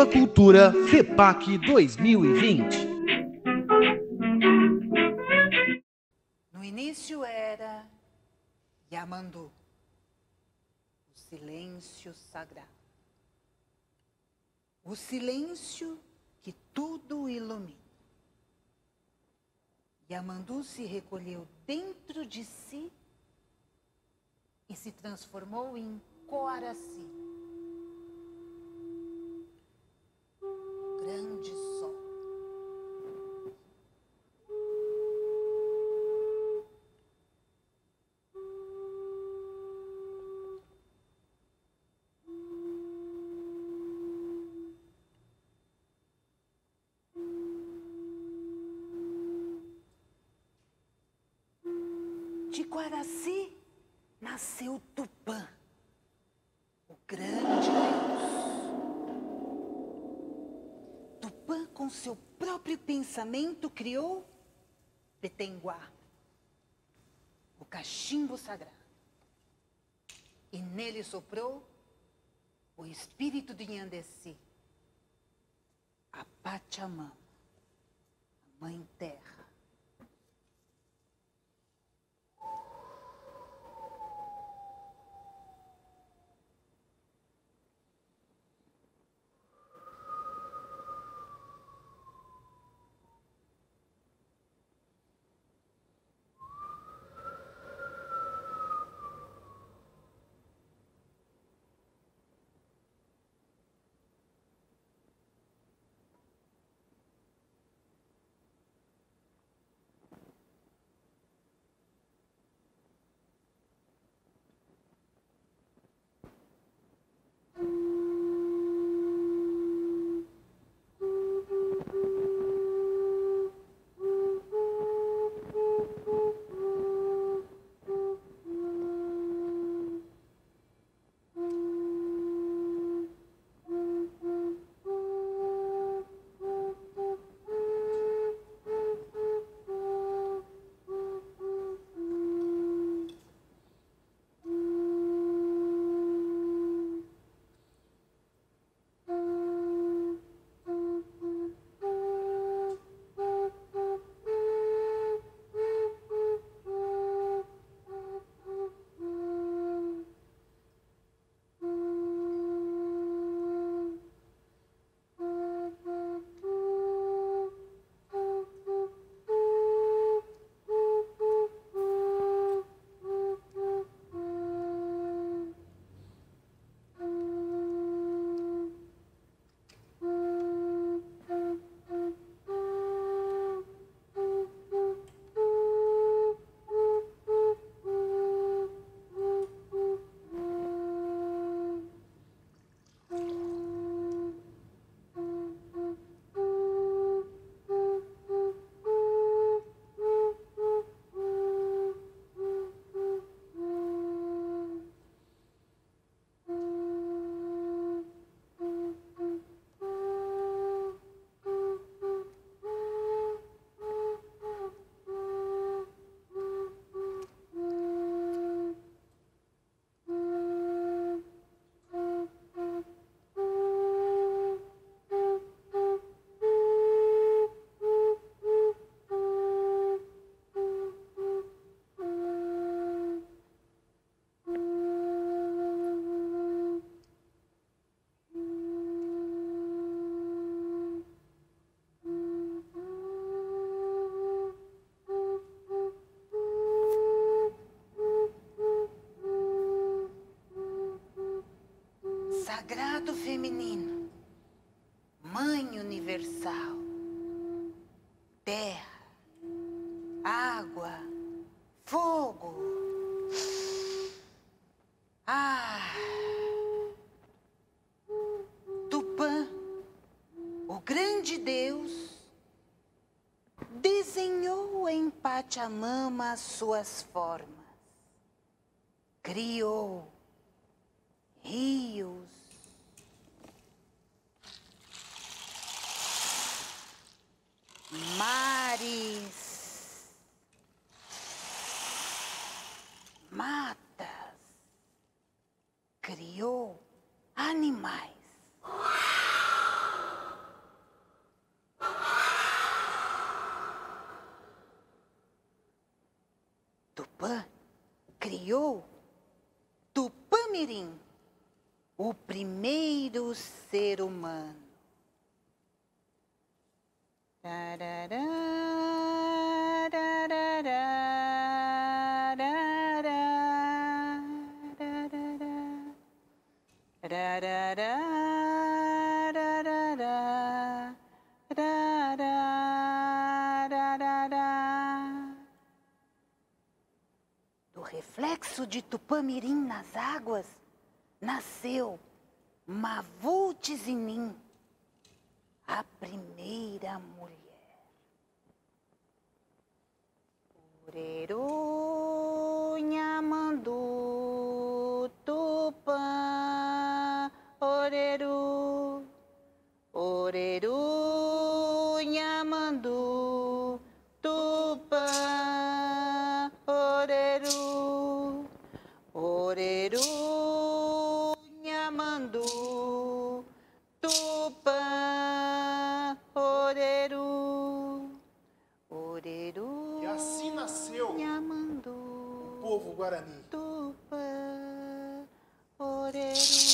Cultura FEPAC 2020. No início era Yamandu, o silêncio sagrado. O silêncio que tudo ilumina. Yamandu se recolheu dentro de si e se transformou em Coaraci, grande sol. De Coaraci nasceu Tupã, o grande Deus. Tupã, com seu próprio pensamento, criou Petenguá, o cachimbo sagrado. E nele soprou o espírito de Nhandessi, a Pachamama, a Mãe Terra. Sagrado feminino, Mãe universal, terra, água, fogo, ar. Tupã, o grande Deus, desenhou em Pachamama as suas formas, criou rios, mares, matas, criou animais. criou Tupã-Mirim, o primeiro ser humano. Tarará, tarará, tarará, tarará, tarará. Do reflexo de Tupã-Mirim nas águas, nasceu Mavut-Zinim, a primeira mulher. Orerô, Nhamandu, Tupã, Orerô, Orerô, Nhamandu, Tupã, Orerô, Orerô, Nhamandu, Tupã, Orerô, Orerô. E assim nasceu Nhamandu, o povo guarani. Tupã, Orerô.